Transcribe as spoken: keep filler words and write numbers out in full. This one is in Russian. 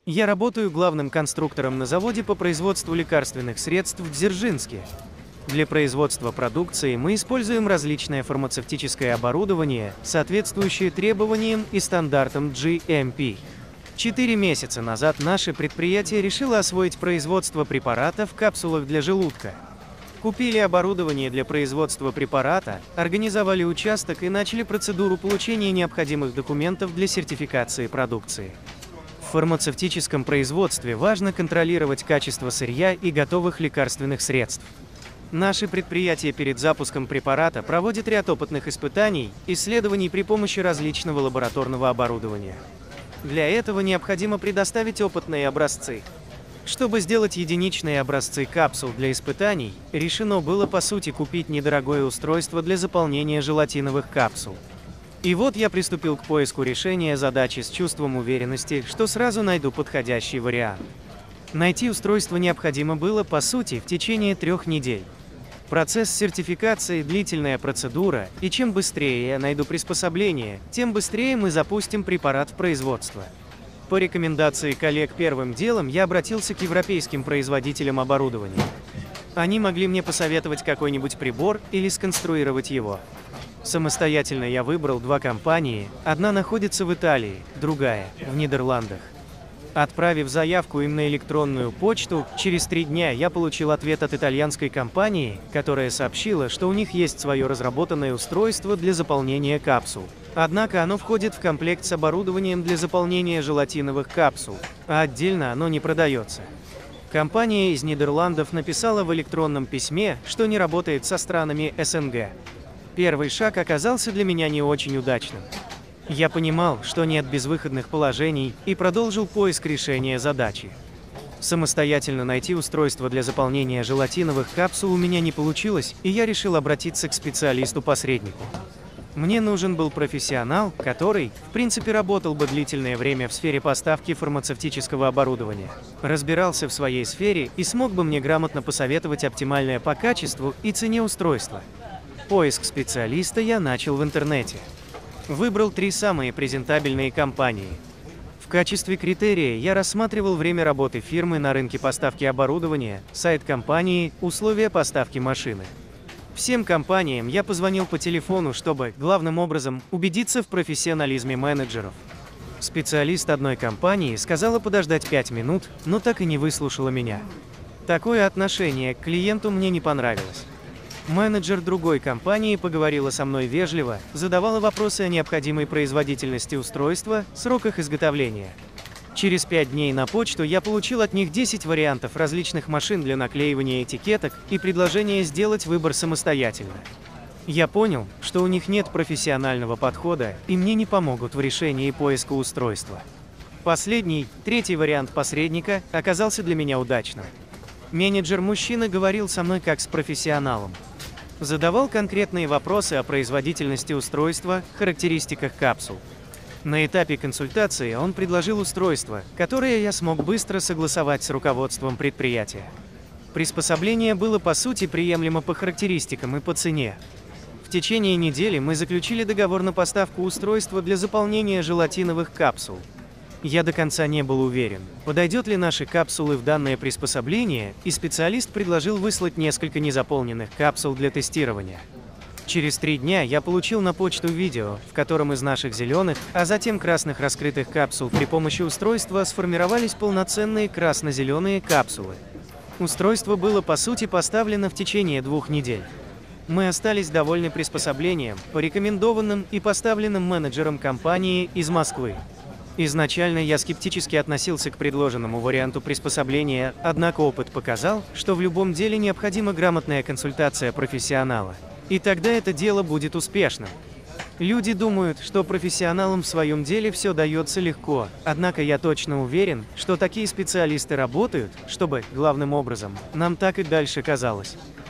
Я работаю главным конструктором на заводе по производству лекарственных средств в Дзержинске. Для производства продукции мы используем различное фармацевтическое оборудование, соответствующее требованиям и стандартам джи эм пи. Четыре месяца назад наше предприятие решило освоить производство препарата в капсулах для желудка. Купили оборудование для производства препарата, организовали участок и начали процедуру получения необходимых документов для сертификации продукции. В фармацевтическом производстве важно контролировать качество сырья и готовых лекарственных средств. Наше предприятие перед запуском препарата проводит ряд опытных испытаний, исследований при помощи различного лабораторного оборудования. Для этого необходимо предоставить опытные образцы. Чтобы сделать единичные образцы капсул для испытаний, решено было по сути купить недорогое устройство для заполнения желатиновых капсул. И вот я приступил к поиску решения задачи с чувством уверенности, что сразу найду подходящий вариант. Найти устройство необходимо было, по сути, в течение трех недель. Процесс сертификации – длительная процедура, и чем быстрее я найду приспособление, тем быстрее мы запустим препарат в производство. По рекомендации коллег первым делом я обратился к европейским производителям оборудования. Они могли мне посоветовать какой-нибудь прибор или сконструировать его. Самостоятельно я выбрал два компании, одна находится в Италии, другая – в Нидерландах. Отправив заявку им на электронную почту, через три дня я получил ответ от итальянской компании, которая сообщила, что у них есть свое разработанное устройство для заполнения капсул. Однако оно входит в комплект с оборудованием для заполнения желатиновых капсул, а отдельно оно не продается. Компания из Нидерландов написала в электронном письме, что не работает со странами эс эн гэ. Первый шаг оказался для меня не очень удачным. Я понимал, что нет безвыходных положений, и продолжил поиск решения задачи. Самостоятельно найти устройство для заполнения желатиновых капсул у меня не получилось, и я решил обратиться к специалисту-посреднику. Мне нужен был профессионал, который, в принципе, работал бы длительное время в сфере поставки фармацевтического оборудования, разбирался в своей сфере и смог бы мне грамотно посоветовать оптимальное по качеству и цене устройство. Поиск специалиста я начал в интернете. Выбрал три самые презентабельные компании. В качестве критерия я рассматривал время работы фирмы на рынке поставки оборудования, сайт компании, условия поставки машины. Всем компаниям я позвонил по телефону, чтобы, главным образом, убедиться в профессионализме менеджеров. Специалист одной компании сказала подождать пять минут, но так и не выслушала меня. Такое отношение к клиенту мне не понравилось. Менеджер другой компании поговорила со мной вежливо, задавала вопросы о необходимой производительности устройства, сроках изготовления. Через пять дней на почту я получил от них десять вариантов различных машин для наклеивания этикеток и предложение сделать выбор самостоятельно. Я понял, что у них нет профессионального подхода, и мне не помогут в решении поиска устройства. Последний, третий вариант посредника, оказался для меня удачным. Менеджер-мужчина говорил со мной как с профессионалом. Задавал конкретные вопросы о производительности устройства, характеристиках капсул. На этапе консультации он предложил устройство, которое я смог быстро согласовать с руководством предприятия. Приспособление было по сути приемлемо по характеристикам и по цене. В течение недели мы заключили договор на поставку устройства для заполнения желатиновых капсул. Я до конца не был уверен, подойдет ли наши капсулы в данное приспособление, и специалист предложил выслать несколько незаполненных капсул для тестирования. Через три дня я получил на почту видео, в котором из наших зеленых, а затем красных раскрытых капсул при помощи устройства сформировались полноценные красно-зеленые капсулы. Устройство было по сути поставлено в течение двух недель. Мы остались довольны приспособлением, порекомендованным и поставленным менеджером компании из Москвы. Изначально я скептически относился к предложенному варианту приспособления, однако опыт показал, что в любом деле необходима грамотная консультация профессионала. И тогда это дело будет успешным. Люди думают, что профессионалам в своем деле все дается легко, однако я точно уверен, что такие специалисты работают, чтобы, главным образом, нам так и дальше казалось.